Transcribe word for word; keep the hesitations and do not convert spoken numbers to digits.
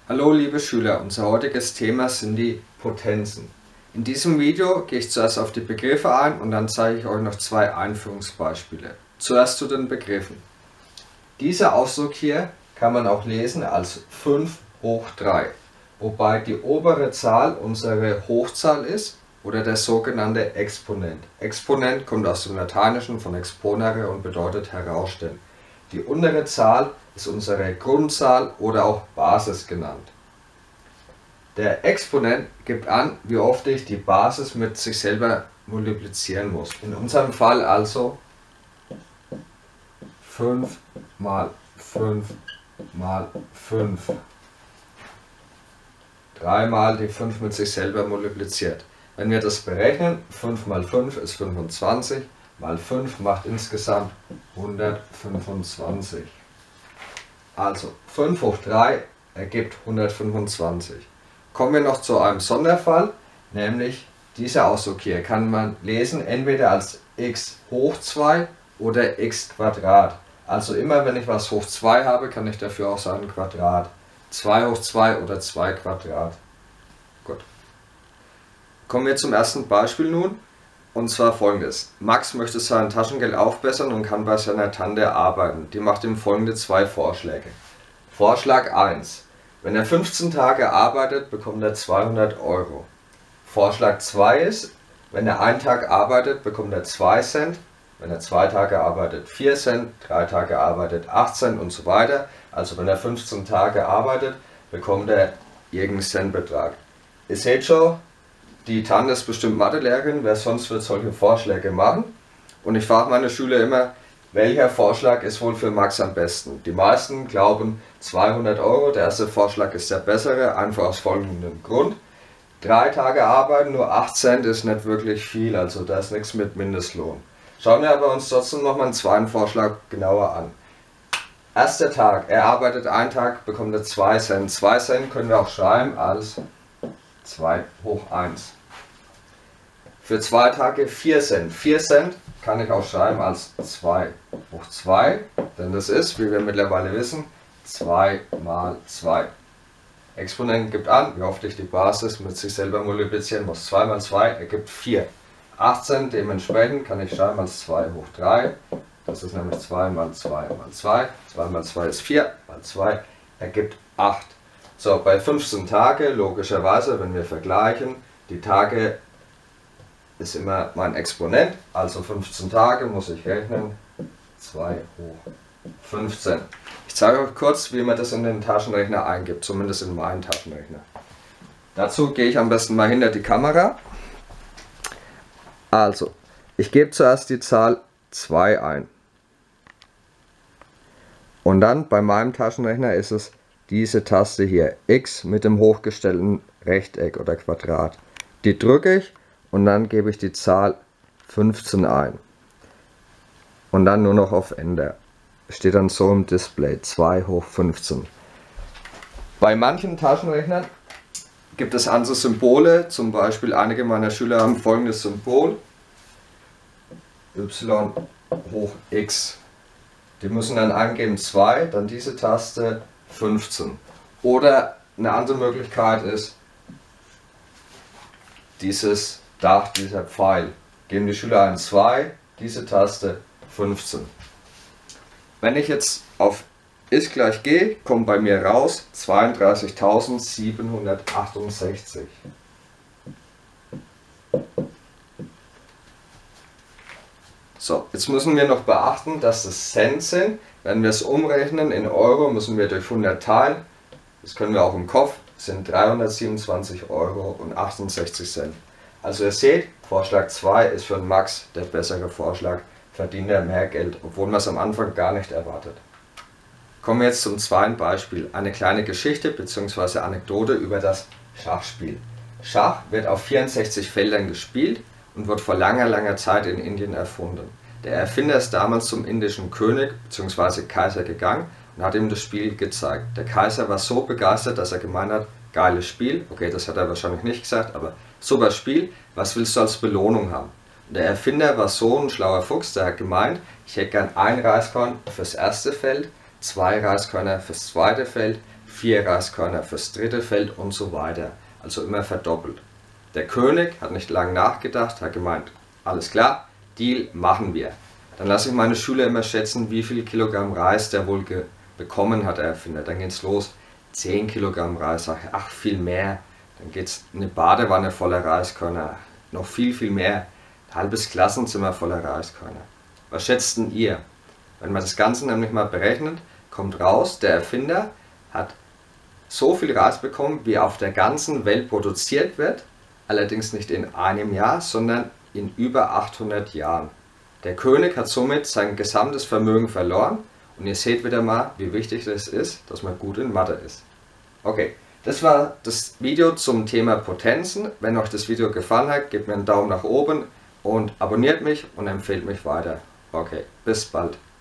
Hallo liebe Schüler, unser heutiges Thema sind die Potenzen. In diesem Video gehe ich zuerst auf die Begriffe ein und dann zeige ich euch noch zwei Einführungsbeispiele. Zuerst zu den Begriffen. Dieser Ausdruck hier kann man auch lesen als fünf hoch drei, wobei die obere Zahl unsere Hochzahl ist oder der sogenannte Exponent. Exponent kommt aus dem Lateinischen von exponere und bedeutet herausstellen. Die untere Zahl ist unsere Grundzahl oder auch Basis genannt. Der Exponent gibt an, wie oft ich die Basis mit sich selber multiplizieren muss. In unserem Fall also fünf mal fünf mal fünf. dreimal die fünf mit sich selber multipliziert. Wenn wir das berechnen, fünf mal fünf ist fünfundzwanzig, mal fünf macht insgesamt hundertfünfundzwanzig. Also fünf hoch drei ergibt hundertfünfundzwanzig. Kommen wir noch zu einem Sonderfall, nämlich dieser Ausdruck hier kann man lesen entweder als x hoch zwei oder x Quadrat. Also immer wenn ich was hoch zwei habe, kann ich dafür auch sagen Quadrat. zwei hoch zwei oder zwei Quadrat. Gut. Kommen wir zum ersten Beispiel nun. Und zwar folgendes. Max möchte sein Taschengeld aufbessern und kann bei seiner Tante arbeiten. Die macht ihm folgende zwei Vorschläge. Vorschlag eins. Wenn er fünfzehn Tage arbeitet, bekommt er zweihundert Euro. Vorschlag zwei ist, wenn er einen Tag arbeitet, bekommt er zwei Cent. Wenn er zwei Tage arbeitet, vier Cent. drei Tage arbeitet, acht Cent und so weiter. Also wenn er fünfzehn Tage arbeitet, bekommt er irgendeinen Centbetrag. Ihr seht schon, die Tante ist bestimmt Mathelehrerin, wer sonst wird solche Vorschläge machen. Und ich frage meine Schüler immer, welcher Vorschlag ist wohl für Max am besten? Die meisten glauben zweihundert Euro, der erste Vorschlag ist der bessere, einfach aus folgendem Grund. Drei Tage arbeiten, nur acht Cent ist nicht wirklich viel, also da ist nichts mit Mindestlohn. Schauen wir aber uns trotzdem nochmal einen zweiten Vorschlag genauer an. Erster Tag, er arbeitet einen Tag, bekommt er zwei Cent. zwei Cent können wir auch schreiben als zwei hoch eins. Für zwei Tage vier Cent. vier Cent kann ich auch schreiben als zwei hoch zwei, denn das ist, wie wir mittlerweile wissen, zwei mal zwei. Exponent gibt an, wie oft ich die Basis mit sich selber multiplizieren muss. zwei mal zwei ergibt vier. acht Cent dementsprechend kann ich schreiben als zwei hoch drei. Das ist nämlich zwei mal zwei mal zwei. zwei mal zwei ist vier, mal zwei ergibt acht. So, bei fünfzehn Tage, logischerweise, wenn wir vergleichen, die Tage ist immer mein Exponent, also fünfzehn Tage muss ich rechnen, zwei hoch fünfzehn. Ich zeige euch kurz, wie man das in den Taschenrechner eingibt, zumindest in meinen Taschenrechner. Dazu gehe ich am besten mal hinter die Kamera. Also, ich gebe zuerst die Zahl zwei ein. Und dann bei meinem Taschenrechner ist es diese Taste hier, X mit dem hochgestellten Rechteck oder Quadrat. Die drücke ich und dann gebe ich die Zahl fünfzehn ein. Und dann nur noch auf Enter. Steht dann so im Display, zwei hoch fünfzehn. Bei manchen Taschenrechnern gibt es andere Symbole, zum Beispiel einige meiner Schüler haben folgendes Symbol, Y hoch X. Die müssen dann eingeben zwei, dann diese Taste fünfzehn. Oder eine andere Möglichkeit ist dieses Dach, dieser Pfeil. Geben die Schüler ein zwei, diese Taste fünfzehn. Wenn ich jetzt auf ist gleich G, kommt bei mir raus zweiunddreißigtausendsiebenhundertachtundsechzig. So, jetzt müssen wir noch beachten, dass es Cent sind. Wenn wir es umrechnen in Euro, müssen wir durch hundert teilen. Das können wir auch im Kopf. Das sind dreihundertsiebenundzwanzig Euro und achtundsechzig Cent. Also ihr seht, Vorschlag zwei ist für den Max der bessere Vorschlag. Verdient er mehr Geld, obwohl man es am Anfang gar nicht erwartet. Kommen wir jetzt zum zweiten Beispiel. Eine kleine Geschichte bzw. Anekdote über das Schachspiel. Schach wird auf vierundsechzig Feldern gespielt und wird vor langer, langer Zeit in Indien erfunden. Der Erfinder ist damals zum indischen König bzw. Kaiser gegangen und hat ihm das Spiel gezeigt. Der Kaiser war so begeistert, dass er gemeint hat, geiles Spiel, okay, das hat er wahrscheinlich nicht gesagt, aber super Spiel, was willst du als Belohnung haben? Und der Erfinder war so ein schlauer Fuchs, der hat gemeint, ich hätte gern ein Reiskorn fürs erste Feld, zwei Reiskörner fürs zweite Feld, vier Reiskörner fürs dritte Feld und so weiter. Also immer verdoppelt. Der König hat nicht lange nachgedacht, hat gemeint, alles klar, Deal, machen wir. Dann lasse ich meine Schüler immer schätzen, wie viel Kilogramm Reis der wohl bekommen hat, der Erfinder. Dann geht's los, zehn Kilogramm Reis, sage ich, ach viel mehr. Dann geht's eine Badewanne voller Reiskörner, noch viel, viel mehr. Ein halbes Klassenzimmer voller Reiskörner. Was schätzt denn ihr? Wenn man das Ganze nämlich mal berechnet, kommt raus, der Erfinder hat so viel Reis bekommen, wie auf der ganzen Welt produziert wird, allerdings nicht in einem Jahr, sondern in über achthundert Jahren. Der König hat somit sein gesamtes Vermögen verloren und ihr seht wieder mal, wie wichtig es ist, dass man gut in Mathe ist. Okay, das war das Video zum Thema Potenzen. Wenn euch das Video gefallen hat, gebt mir einen Daumen nach oben und abonniert mich und empfehlt mich weiter. Okay, bis bald.